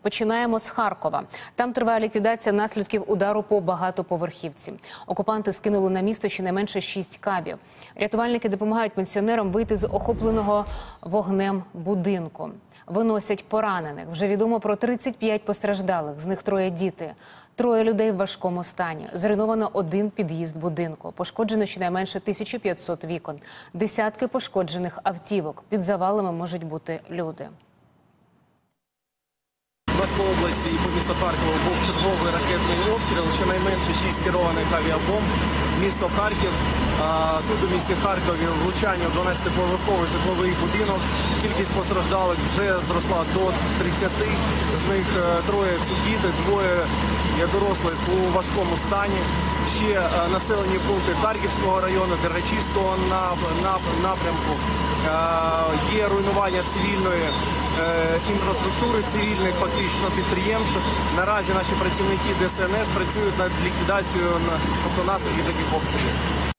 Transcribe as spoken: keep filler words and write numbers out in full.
Починаємо з Харкова. Там триває ліквідація наслідків удару по багатоповерхівці. Окупанти скинули на місто щонайменше шість кабів. Рятувальники допомагають пенсіонерам вийти з охопленого вогнем будинку. Виносять поранених. Вже відомо про тридцять п'ять постраждалих, з них троє діти. Троє людей в важкому стані. Зруйновано один під'їзд будинку. Пошкоджено щонайменше тисячу п'ятсот вікон. Десятки пошкоджених автівок. Під завалами можуть бути люди. У нас по області і по місту Харкова був черговий ракетний обстріл, щонайменше шість керованих авіабомб. Місто Харків. Тут у місті Харкові влучання в дванадцятиповерховий житловий будинок. Кількість постраждалих вже зросла до тридцяти. З них троє – це діти, двоє є дорослих у важкому стані. Ще населені пункти Харківського району, Дергачівського напрямку. Є руйнування цивільної інфраструктури, цивільних фактично підприємств. Наразі наші працівники Д С Н С працюють над ліквідацією, тобто наслідків таких обстрілів.